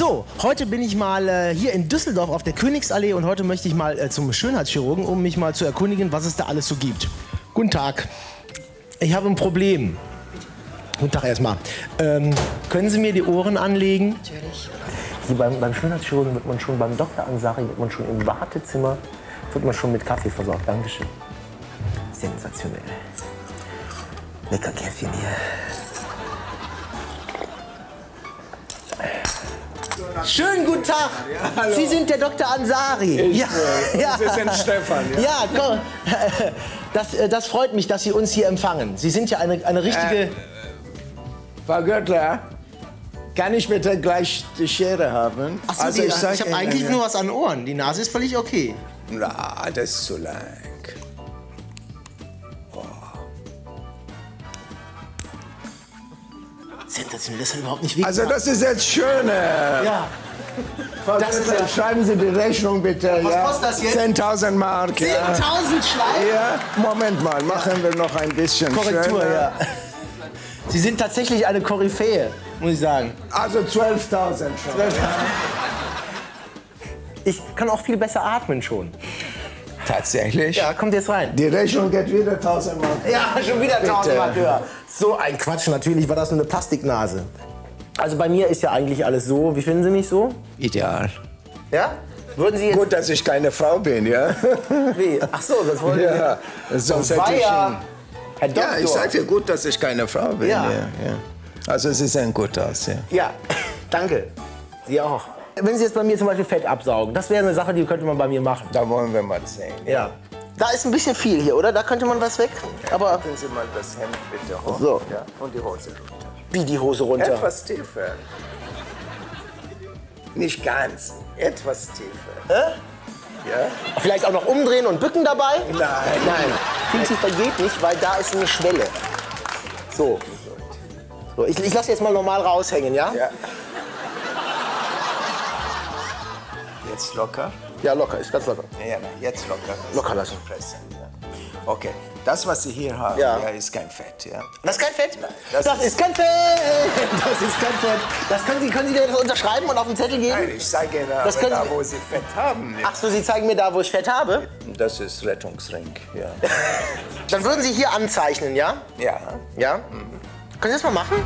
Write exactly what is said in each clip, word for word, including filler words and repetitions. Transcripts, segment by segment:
So, heute bin ich mal äh, hier in Düsseldorf auf der Königsallee und heute möchte ich mal äh, zum Schönheitschirurgen, um mich mal zu erkundigen, was es da alles so gibt. Guten Tag. Ich habe ein Problem. Guten Tag erstmal. Ähm, können Sie mir die Ohren anlegen? Natürlich. Hier beim, beim Schönheitschirurgen wird man schon, beim Doktor Ansari wird man schon im Wartezimmer, wird man schon mit Kaffee versorgt. Dankeschön. Sensationell. Lecker Käffchen hier. Schönen guten Tag. Ja, hallo. Sie sind der Doktor Ansari. Ich, ja, äh, ja. Sie sind Stefan. Ja, ja komm. Das, das freut mich, dass Sie uns hier empfangen. Sie sind ja eine, eine richtige... Äh, Frau Göttler, kann ich bitte gleich die Schere haben? Ach so, also die, ich ich, sag ich habe Ihnen, eigentlich ja. nur was an Ohren. Die Nase ist völlig okay. Na, das ist zu lang. Sensationell, das ist überhaupt nicht wichtig. Also das ist jetzt schön. ja. Frau das ist Göttler, ja- schreiben Sie die Rechnung bitte. Was ja? kostet das jetzt? zehntausend Mark. Ja. zehntausend Schleifen? Ja, Moment mal, machen wir noch ein bisschen Korrektur, schöner. ja. Sie sind tatsächlich eine Koryphäe, muss ich sagen. Also zwölftausend schon. Ich kann auch viel besser atmen schon. Tatsächlich? Ja, kommt jetzt rein. Die Rechnung geht wieder tausend Mark. Ja, schon wieder Bitte. tausend Mark höher. So ein Quatsch, natürlich war das nur eine Plastiknase. Also bei mir ist ja eigentlich alles so. Wie finden Sie mich so? Ideal. Ja? Würden Sie jetzt... Gut, dass ich keine Frau bin, ja? Wie? Ach so, das wollen Sie... Ja, sonst hätte ich... Weia, Herr Doktor. Ja, ich sag dir gut, dass ich keine Frau bin. Ja. Ja. Ja, Also Sie sehen gut aus, ja. Ja, danke. Sie auch. Wenn Sie jetzt bei mir zum Beispiel Fett absaugen, das wäre eine Sache, die könnte man bei mir machen. Da wollen wir mal sehen. Ja. Da ist ein bisschen viel hier, oder? Da könnte man was weg. Aber Halten Sie mal das Hemd bitte hoch. So. Ja, und die Hose runter. wie die Hose runter. Etwas tiefer. Nicht ganz, etwas tiefer. Hä? Ja? Vielleicht auch noch umdrehen und bücken dabei? Nein. Nein. Viel tiefer geht nicht, weil da ist eine Schwelle. So. So, ich, ich lasse jetzt mal normal raushängen, ja? Ja. Jetzt locker. Ja, locker, ist ganz locker. Ja, na, jetzt locker. Locker lassen. Pressen, ja. Okay, das, was Sie hier haben, Ja. ja. ist kein Fett, ja? Das ist kein Fett? das Das, ist- ist kein Fett! Das ist kein Fett. Das können Sie, können Sie das unterschreiben und auf den Zettel geben? Nein, ich sage Ihnen, Das aber können da, Sie- wo Sie Fett haben. Ach so, Sie zeigen mir da, wo ich Fett habe? Das ist Rettungsring, ja. Dann würden Sie hier anzeichnen, ja? Ja. Ja? Können Sie das mal machen?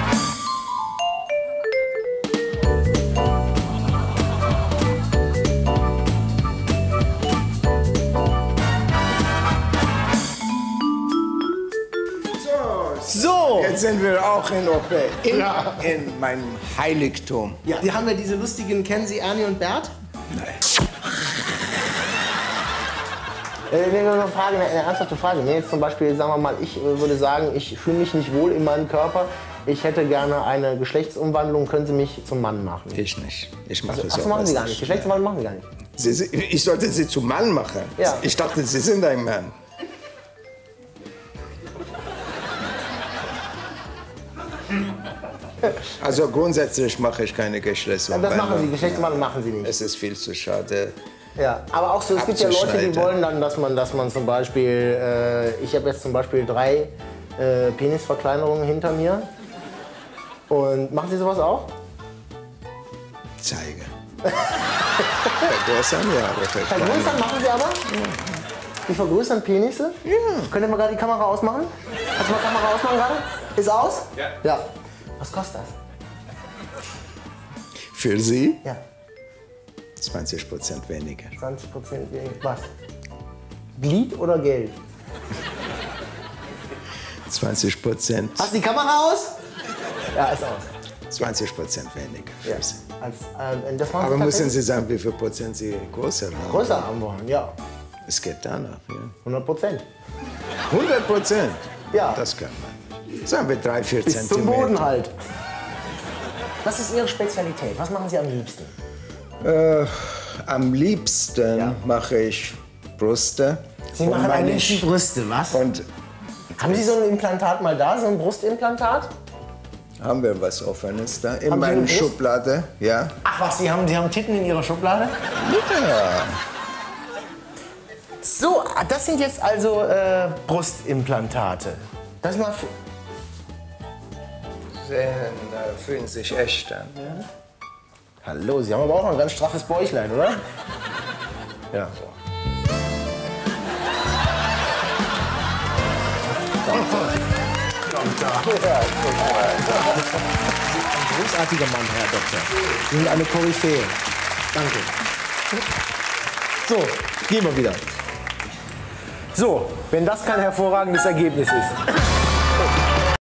So! Jetzt sind wir auch in O P, in, Ja. in meinem Heiligtum. Ja. Die haben ja diese lustigen, kennen Sie Ernie und Bert? Nein. Äh, nee, nur eine Frage, eine, eine ernsthafte Frage. Wenn jetzt zum Beispiel, sagen wir mal, ich äh, würde sagen, ich fühle mich nicht wohl in meinem Körper, ich hätte gerne eine Geschlechtsumwandlung, können Sie mich zum Mann machen? Ich nicht. Ich mache Ach, so das machen Sie gar nicht. Geschlechtsumwandlung machen Sie gar nicht. Sie, Sie, ich sollte Sie zum Mann machen. Ja. Ich dachte, Sie sind ein Mann. Also grundsätzlich mache ich keine Ja, Geschlechtsumwandlung. das machen Sie, Geschlechtsumwandlung machen Sie nicht. Es ist viel zu schade. Ja, aber auch so, es gibt ja Leute, die Abzuschneiden. wollen dann, dass man, dass man zum Beispiel, äh, ich habe jetzt zum Beispiel drei äh, Penisverkleinerungen hinter mir. Und machen Sie sowas auch? Zeige. Vergrößern, ja. aber verkleinern. Vergrößern machen Sie aber? Die vergrößern Penisse? Ja. Könnt ihr mal gerade die Kamera ausmachen? Kannst du mal Kamera ausmachen gerade? Ist aus? Ja. Ja. Was kostet das? Für Sie Ja, zwanzig Prozent weniger. zwanzig Prozent weniger. Was? Glied oder Geld? zwanzig Prozent. Hast du die Kamera aus? Ja, ist aus. zwanzig Prozent weniger für Ja. Sie. Als, äh, das machen Aber Sie müssen tatsächlich Sie sagen, wie viel Prozent Sie größer haben? größer haben wollen, ja. Es geht danach, ja. hundert Prozent. hundert Prozent? Ja. Das kann man. Sagen wir drei, vier Bis zum Zentimeter. Boden halt. Was ist Ihre Spezialität? Was machen Sie am liebsten? Äh, am liebsten Ja. mache ich Brüste. Sie Und machen am meine liebsten Sch- Brüste, was? Und Haben Sie so ein Implantat mal da, so ein Brustimplantat? haben wir was Offenes da? In Haben Sie meiner eine Brust? Schublade, ja. Ach was, Sie haben, Sie haben Titten in Ihrer Schublade? Ja. So, das sind jetzt also äh, Brustimplantate. Das mal f- Sehen, äh, fühlen sich echt an. Hallo, Sie haben aber auch noch ein ganz straffes Bäuchlein, oder? Ja. So. Ein großartiger Mann, Herr Doktor. Sie sind eine Koryphäe. Danke. So, gehen wir wieder. So, wenn das kein hervorragendes Ergebnis ist.